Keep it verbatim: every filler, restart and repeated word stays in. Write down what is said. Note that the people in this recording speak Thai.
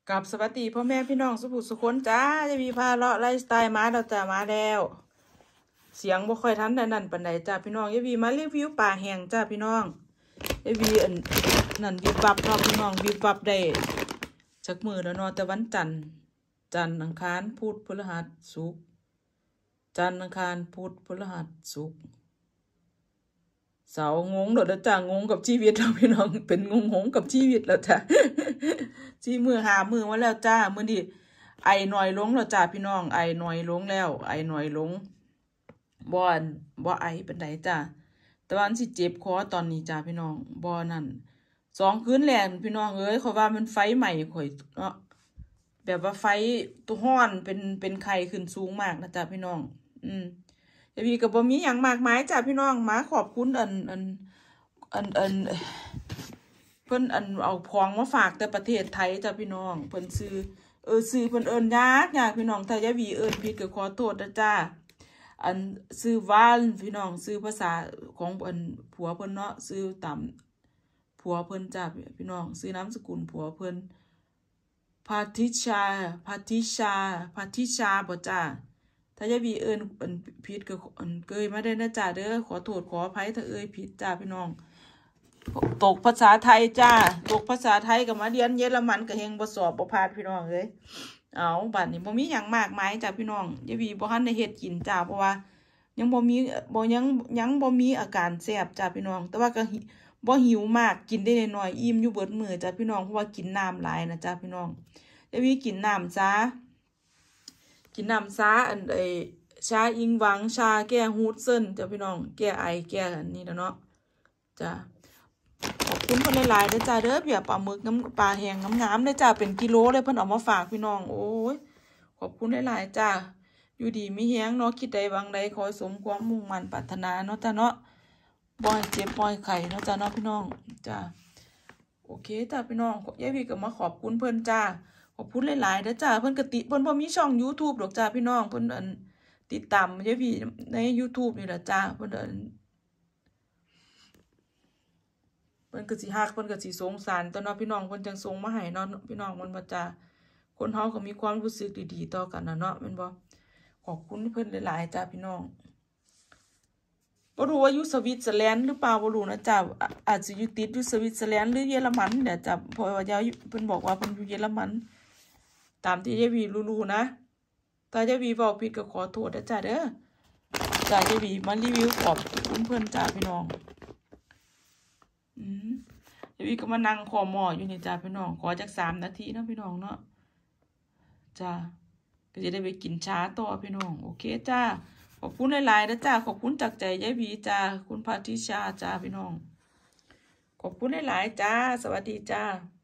กับสวัสดีพ่อแม่พี่น้องสุภุสุคนจ้าจะมีพาเลาะไลฟ์สไตล์มาเราจะมาแล้วเสียงบ่ค่อยทันนั่นปันใดจ้าพี่น้องยายวีมารีวิวป่าแห้งจ้าพี่น้องยายวีอันนั่นวิบวับเนาะพี่น้องวิบวับได้จักมือแล้วเนาะแต่วันจันทร์จันทร์อังคารพุธพฤหัสศุกร์จันทร์อังคารพุธพฤหัสศุกร์เสาร์งงเด้อจ้างงกับชีวิตเราพี่น้องเป็นงงงกับชีวิตแล้วจ้าชีมือหามือมาแล้วจ้ามือดิไอหน่อยลงแล้วจ้าพี่น้องไอหน่อยลงแล้วไอหน่อยลงบ่อนบ่ไอเป็นไดจ้าแต่ว่าสิเจ็บคอตอนนี้จ้าพี่น้องบ่นั่นสองคืนแรกพี่น้องเอ้ยเขาว่ามันไฟใหม่ข่อยเนาะแบบว่าไฟตัวห้อนเป็นเป็นไข้ขึ้นสูงมากนะจ้าพี่น้องอืมแต่พี่ก็บ่มีหยังมากมายจ้าพี่น้องมาขอบคุณอันอันอันอันเพิ่นอันเอาพองมาฝากแต่ประเทศไทยจ้าพี่น้องเพิ่นซื้อเออซื้อเพิ่นเอิ้นยากยากพี่น้องถ้ายายวีเอิ้นผิดก็ขอโทษนะจ้าอันซื้อวานพี่น้องซื้อภาษาของอันผัวเพิ่นเนาะซื้อตามผัวเพิ่นจ้าพี่น้องซื้อนามสกุลผัวเพิ่นพาทิชาพาทิชาพาทิชาบ่จ้าถ้ายายวีเอิ้นอันผิดก็อันเกยมาได้นะจ้าเด้อขอโทษขออภัยถ้าเอ้ยผิดจ้าพี่น้องตกภาษาไทยจ้าตกภาษาไทยก็มาเรียนเยอรมันก็เฮงบ่สอบบ่ผ่านพี่น้องเอ้ยเอาบัดนี้บ่มีหยังมากมายจ้าพี่น้องยายวีบ่ทันได้เฮ็ดกินจ้าเพราะว่ายังบ่มีบ่ยังยังบ่มีอาการแซ่บจ้าพี่น้องแต่ว่าก็บ่หิวมากกินได้น้อยๆอิ่มอยู่เบิดมื้อจ้าพี่น้องเพราะว่ากินน้ำหลายนะจ้าพี่น้องยายวีกินน้ำซากินน้ำซาอันไอ้ชาอิงหวังชาแก้ฮูดเซินจ้าพี่น้องแก้ไอแก้อันนี้แล้วเนาะจ้าขอบคุณเพิ่นหลายๆเด้อจ้าเด้อเปียปลาหมึกน้ำปลาแห้งงามๆเด้อจ้าเป็นกิโลเลยเพิ่นเอามาฝากพี่น้องโอ้ยขอบคุณหลายๆจ้าอยู่ดีมีแฮงเนาะคิดใดหวังใดขอสมความมุ่งมั่นปรารถนาเนาะจ้าเนาะบ่ให้เจ็บบ่ให้ไข้เนาะจ้าเนาะพี่น้องจ้าโอเคจ้าพี่น้องยายวีก็มาขอบคุณเพิ่นจ้าขอบคุณหลายๆเด้อจ้าเพิ่นก็ติเพิ่นบ่มีช่อง YouTube ดอกจ้าพี่น้องเพิ่นอันติดตามยายวีใน YouTube นี่ล่ะจ้าเพิ่นอันเพิ่นก็สิฮักเพิ่นก็สิสงสารตัวเนาะพี่น้องเพิ่นจังส่งมาให้เนาะพี่น้องมันบ่จ้าคนเฮาก็มีความรู้สึกดีๆต่อกันนะเนาะแม่นบ่ขอบคุณเพิ่นหลายๆจ้าพี่น้องบ่รู้ว่าอยู่สวิตเซอร์แลนด์หรือเปล่าบ่รู้นะจ้าอาจสิอยู่ติดอยู่สวิตเซอร์แลนด์หรือเยอรมันเนี่ยจ้าเพราะว่ายายเพิ่นบอกว่าเพิ่นอยู่เยอรมันตามที่ยายวีรู้ๆนะถ้ายายวีเว้าผิดก็ขอโทษนะจ้าเด้อจ้ายายวีมารีวิวขอบคุณเพิ่นจ้าพี่น้องอืมยายวีก็มานั่งขอหม้ออยู่นี่จ้าพี่น้องขอจักสามนาทีเนาะพี่น้องเนาะจ้าก็จะได้ไปกินช้าต่อพี่น้องโอเคจ้าขอบคุณหลายๆนะจ้าขอบคุณจากใจยายวีจ้าคุณพาทิชาจ้าพี่น้องขอบคุณหลายๆจ้าสวัสดีจ้า